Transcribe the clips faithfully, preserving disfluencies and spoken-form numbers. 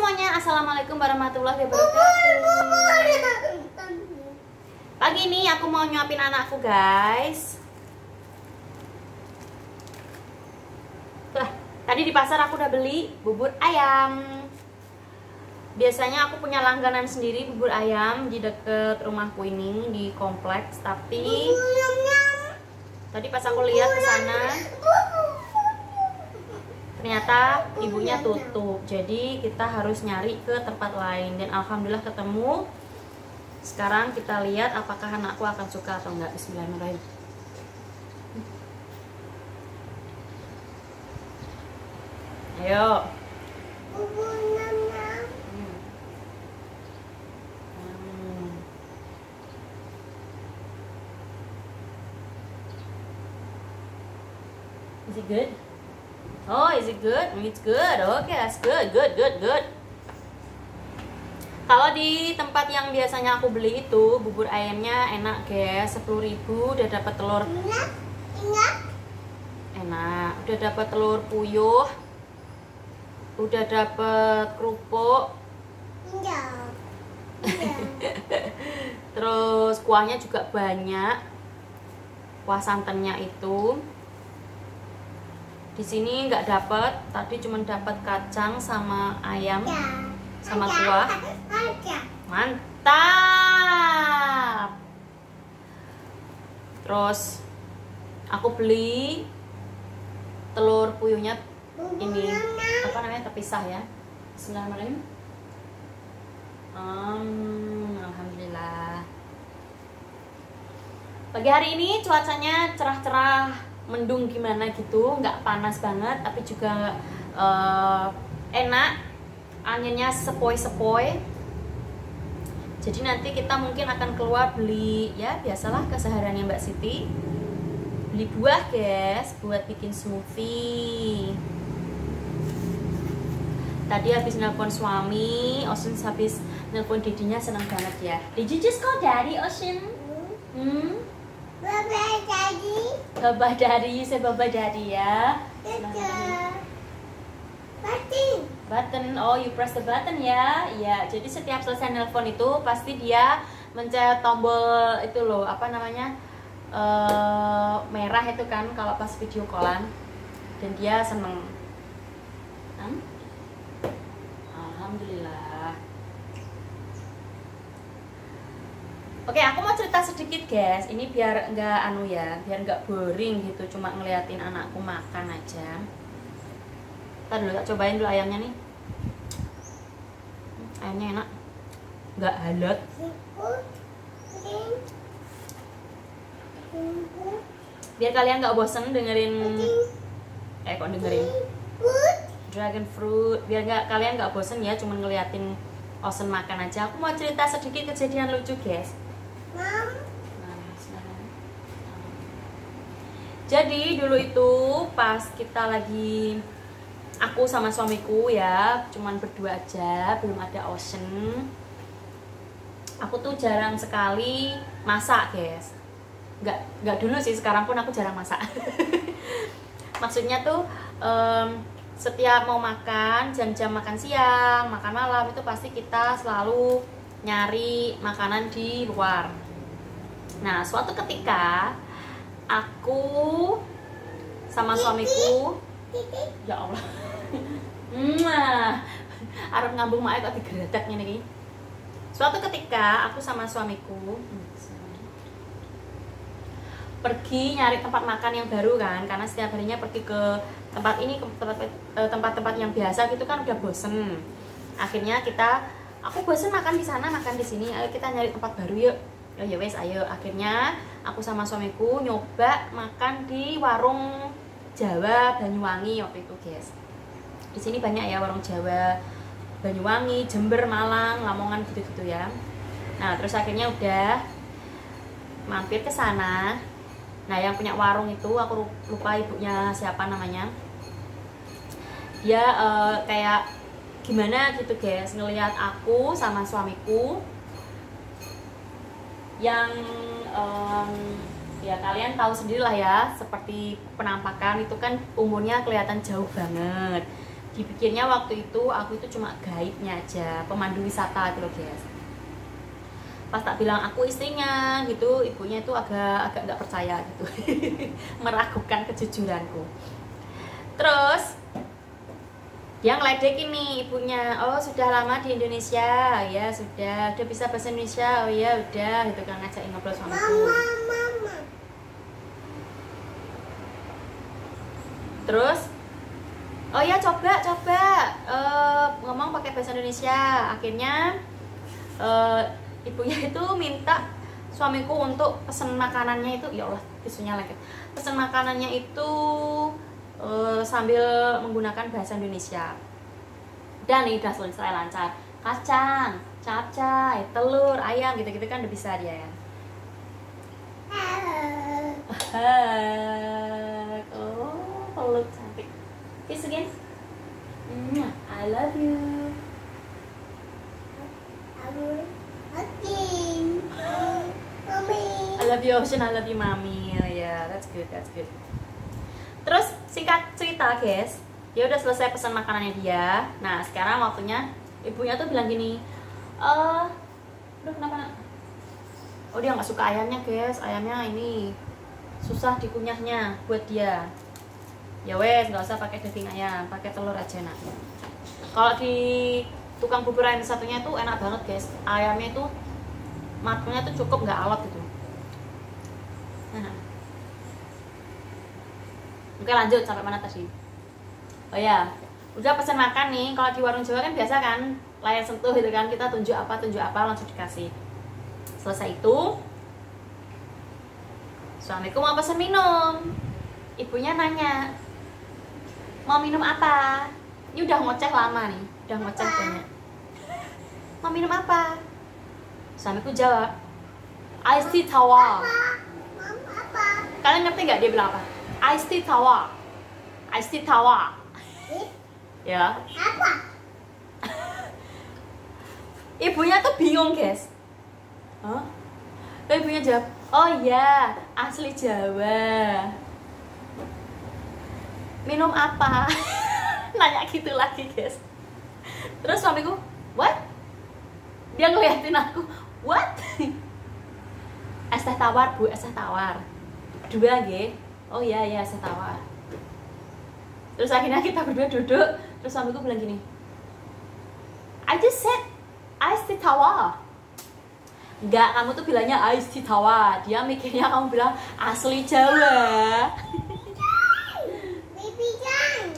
semuanya, assalamualaikum warahmatullahi wabarakatuh. Pagi ini aku mau nyuapin anakku, guys. Tuh, tadi di pasar aku udah beli bubur ayam. Biasanya aku punya langganan sendiri bubur ayam di deket rumahku ini di kompleks, tapi tadi pas aku lihat ke sana ternyata ibunya tutup, jadi kita harus nyari ke tempat lain dan alhamdulillah ketemu. Sekarang kita lihat apakah anakku akan suka atau enggak. Bismillahirrahmanirrahim. Ayo. Hmm. Is it good? Oh, is it good? It's good. Okay, that's good. Good, good, good. Kalau di tempat yang biasanya aku beli itu bubur ayamnya enak, guys. sepuluh ribu udah dapat telur. Enak. Enak. Enak. Udah dapat telur puyuh. Udah dapat kerupuk. Enggak. Terus kuahnya juga banyak. Kuah santannya itu. Di sini nggak dapat, tadi cuma dapat kacang sama ayam sama kuah. Mantap. Terus aku beli telur puyuhnya ini apa namanya terpisah ya. Bismillahirrahmanirrahim. Hmm, alhamdulillah. Pagi hari ini cuacanya cerah-cerah, mendung gimana gitu, nggak panas banget tapi juga uh, enak, anginnya sepoi-sepoi. Jadi nanti kita mungkin akan keluar beli, ya biasalah kesehariannya Mbak Siti, beli buah, guys, buat bikin smoothie. Tadi habis nelpon suami, Ocean habis nelpon dedinya, senang banget ya. Did you just call daddy, Ocean? Hmm? Baba daddy. Baba daddy, saya baba daddy ya. Button. Button. Oh, you press the button ya. Ya, jadi setiap selesai nelpon itu pasti dia mencet tombol itu loh, apa namanya? Uh, merah itu kan kalau pas video callan. Dan dia seneng. Hmm? Alhamdulillah. Oke, aku mau cerita sedikit, guys. Ini biar nggak anu ya, biar nggak boring gitu, cuma ngeliatin anakku makan aja. Ntar dulu, tak cobain dulu ayamnya nih. Ayamnya enak, nggak halat. Biar kalian nggak bosen dengerin, eh kok dengerin dragon fruit. Biar nggak kalian nggak bosen ya, cuma ngeliatin Ocean makan aja. Aku mau cerita sedikit kejadian lucu, guys. Jadi dulu itu pas kita lagi, aku sama suamiku ya, cuman berdua aja, belum ada Ocean. Aku tuh jarang sekali masak, guys. Nggak, nggak dulu sih, sekarang pun aku jarang masak. Maksudnya tuh um, setiap mau makan, jam-jam makan siang, makan malam, itu pasti kita selalu nyari makanan di luar. Nah, suatu ketika aku sama suamiku, ya Allah, arep ngambung mae kok digeradak ngene iki. Suatu ketika aku sama suamiku pergi nyari tempat makan yang baru kan, karena setiap harinya pergi ke tempat ini, ke tempat-tempat yang biasa gitu kan udah bosen. Akhirnya kita, aku bosen makan di sana, makan di sini, ayo kita nyari tempat baru yuk. Oh ya wes, ayo. Akhirnya aku sama suamiku nyoba makan di warung Jawa Banyuwangi waktu itu, guys. Di sini banyak ya warung Jawa Banyuwangi, Jember, Malang, Lamongan gitu-gitu ya. Nah, terus akhirnya udah mampir ke sana. Nah, yang punya warung itu aku lupa ibunya siapa namanya. Dia uh, kayak gimana gitu, guys, ngelihat aku sama suamiku yang um, ya kalian tahu sendiri lah ya, seperti penampakan itu kan umurnya kelihatan jauh banget. dipikirnya waktu itu aku itu cuma guide-nya aja, pemandu wisata gitu loh guys. Pas tak bilang aku istrinya gitu, ibunya itu agak agak nggak percaya gitu. Meragukan kejujuranku. Terus dia ngeledek ini ibunya, oh sudah lama di Indonesia, ya sudah, udah bisa bahasa Indonesia, oh ya udah, gitu kan, ngajakin ngobrol sama aku. Terus, oh ya coba coba uh, ngomong pakai bahasa Indonesia. Akhirnya uh, ibunya itu minta suamiku untuk pesen makanannya itu, ya Allah tisunya lengket, pesen makanannya itu Uh, sambil menggunakan bahasa Indonesia. Dan nih udah selesai lancar, kacang, capcay, telur, ayam gitu-gitu kan udah bisa dia ya. Oh, peluk cantik. Kiss again. I love you. I love you Ocean, I love you Mami. Oh yeah, that's good, that's good. Terus singkat cerita guys, dia udah selesai pesan makanannya dia. Nah sekarang waktunya ibunya tuh bilang gini, eh, udah kenapa nak? Oh dia nggak suka ayamnya guys, ayamnya ini susah dikunyahnya buat dia. Ya wes nggak usah pakai daging ayam, pakai telur aja nak. Kalau di tukang bubur ayam satunya tuh enak banget guys, ayamnya itu matangnya tuh cukup nggak alot gitu. Nah. Oke lanjut, sampai mana tadi? Oh ya, udah pesan makan nih. Kalau di warung Jawa kan biasa kan, layar sentuh gitu kan, kita tunjuk apa, tunjuk apa, langsung dikasih. Selesai itu, suamiku mau pesan minum. Ibunya nanya, mau minum apa? Ini udah ngoceh lama nih, udah ngoceh banyak. Mau minum apa? Suamiku jawab, iced tea tawar. Kalian ngerti nggak dia bilang apa? Iced tea tawa, iced tea tawa, ya. Apa? Ibunya tuh bingung guys. Hah? Terus ibunya jawab, oh ya, asli Jawa. Minum apa? Nanya gitu lagi guys. Terus suamiku, what? Dia ngeliatin aku, what? Es teh tawar bu, es teh tawar. Dua ge. Oh iya iya saya tawar. Terus akhirnya kita berdua duduk. Terus suamiku bilang gini, I just said iced tea tawar. Enggak, kamu tuh bilangnya iced tea tawar. Dia mikirnya kamu bilang asli Jawa. hmm.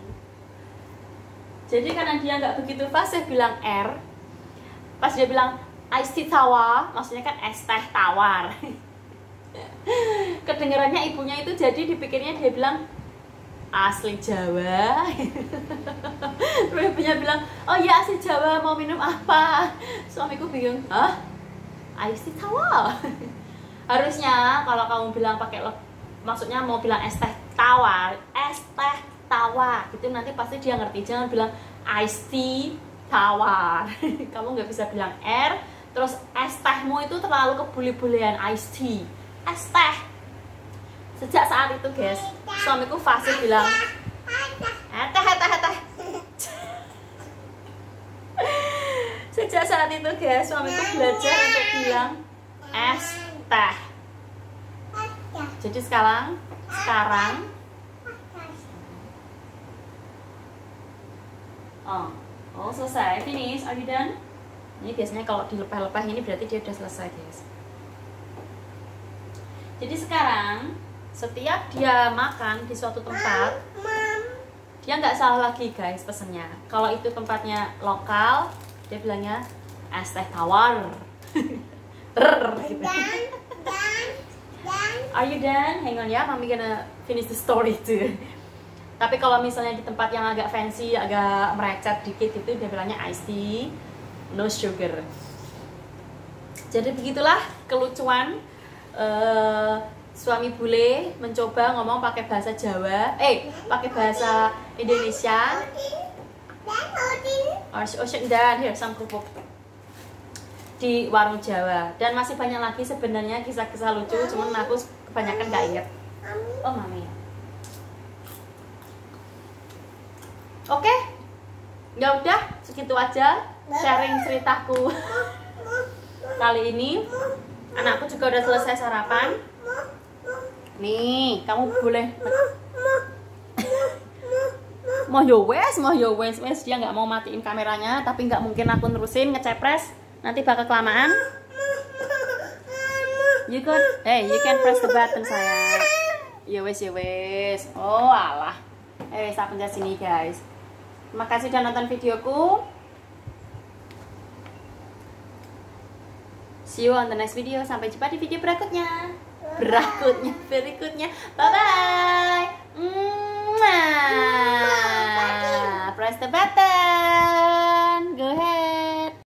Jadi karena dia nggak begitu fasih bilang R, pas dia bilang iced tea tawar, maksudnya kan es teh tawar. Kedengarannya ibunya itu jadi dipikirnya dia bilang asli Jawa. Terus ibunya bilang, oh ya asli Jawa, mau minum apa? Suamiku bingung, hah? Iced tea tawar. Harusnya kalau kamu bilang pakai, maksudnya mau bilang es teh tawar, es teh tawar gitu, nanti pasti dia ngerti. Jangan bilang iced tea tawar. Kamu nggak bisa bilang R, terus es tehmu itu terlalu kebuli-bulian, iced tea, es teh. Sejak saat itu guys, suamiku fasih bilang eh teh teh teh. Sejak saat itu guys, suamiku belajar untuk bilang es teh. Jadi sekarang sekarang oh oh selesai, finish, are you done? Ini biasanya kalau dilepah-lepah ini berarti dia udah selesai guys. Jadi sekarang setiap dia makan di suatu tempat, dia nggak salah lagi guys pesennya. Kalau itu tempatnya lokal, dia bilangnya es teh tawar. Gitu. Are you done? Hang on ya, mami gonna finish the story too. Tapi kalau misalnya di tempat yang agak fancy, agak merecet dikit itu, dia bilangnya iced tea, no sugar. Jadi begitulah kelucuan. Uh, suami bule mencoba ngomong pakai bahasa Jawa, eh pakai bahasa Indonesia. Ocean dan here some kerupuk di warung Jawa, dan masih banyak lagi sebenarnya kisah-kisah lucu, cuman aku kebanyakan gak inget. Oh mami. Oke. Okay. Ya udah, segitu aja sharing ceritaku. Kali ini anakku juga udah selesai sarapan. Nih, kamu boleh mau yo wes, mau yo wes, wes dia nggak mau matiin kameranya, tapi nggak mungkin aku nerusin ngecepres, nanti bakal kelamaan. You can, hey, you can press the button sayang. Yo wes, yo wes. Oh alah, eh wes pencet sini guys. Terima kasih sudah nonton videoku. See you on the next video. Sampai jumpa di video berikutnya. Berikutnya, berikutnya. Bye bye. Mwah. Press the button.